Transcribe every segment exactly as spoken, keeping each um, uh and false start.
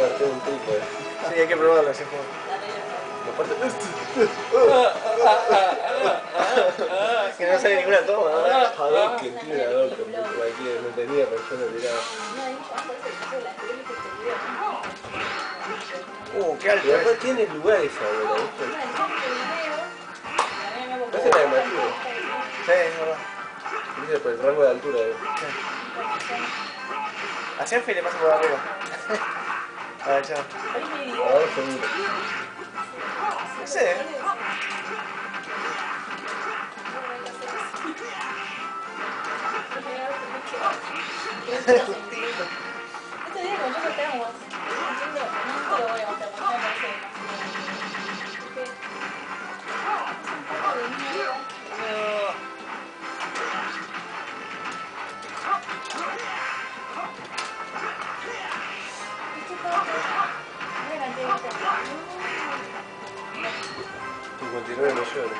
Parte un trípode. Sí, hay que probarlo ese juego. Me parte... Que no sale ninguna toma. Hadouken, tiene Hadouken, cualquier no tenía persona tirada. Uh, qué alto. Y después tiene lugares ahora, ¿viste? No es la de Mateo. Sí, es verdad. Dice por el rango de altura. ¿Eh? A Shenfi le pasa por arriba. A ver, chao. A ver, seguro. No sé. Este día como yo que estábamos haciendo, no te lo voy a mostrar porque me parece demasiado. cincuenta y nueve millones.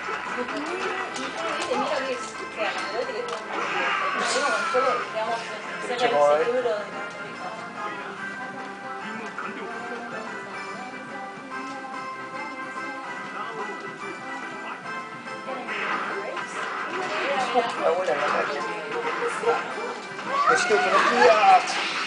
La bola en la calle. Necesito energías.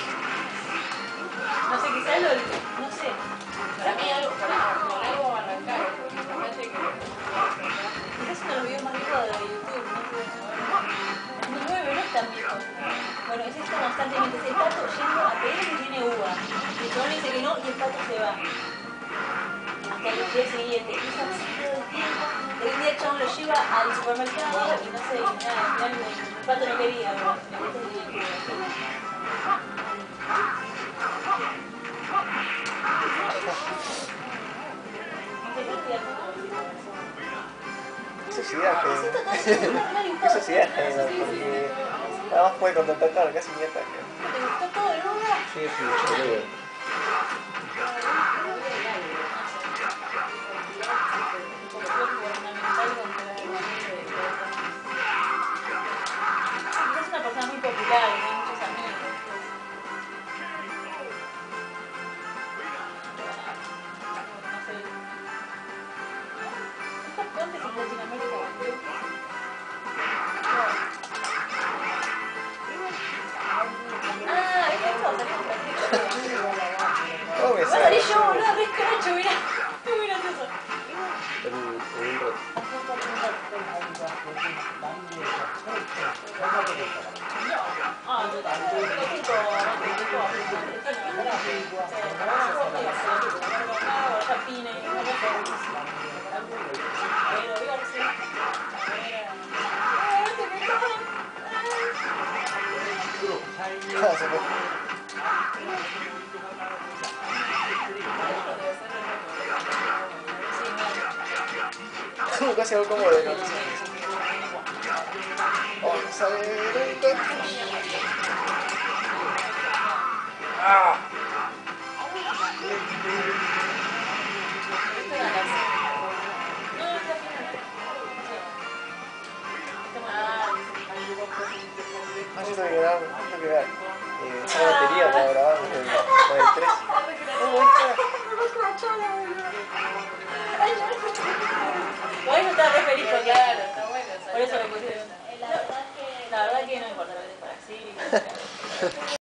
No sé, quizás lo, no sé, para mí algo, para algo arrancar, porque me parece que quizás uno de los videos más viejos de YouTube, no sé, no nueve, no es tan viejo. Bueno, es esto constantemente, es el pato yendo a pedir que tiene uva, y el chabón le dice que no, y el pato se va. Hasta el día siguiente, y eso así todo el tiempo, pero un día el chabón lo lleva al supermercado, y no sé, nada, al final el pato no quería, pero le gusta el dinero. Eso sí viaje. Eso sí viaje, ¿no? Porque nada más puede contraatacar, casi ni ataca. ¿Te gustó todo el lugar? Sí, sí, yo creo. Es una persona muy popular, tiene muchos amigos. No sé. ¿Estas fuentes en Latinoamérica? Ah, ¿ves esto? ¿Cómo me Va a salir yo, sale? boludo, de escracho, mirá. Muy gracioso. En, en un rato. Ah, yo también. Tipo, tipo, Ah, se fue. Casi algo como de noticia. Vamos a ver. Ah.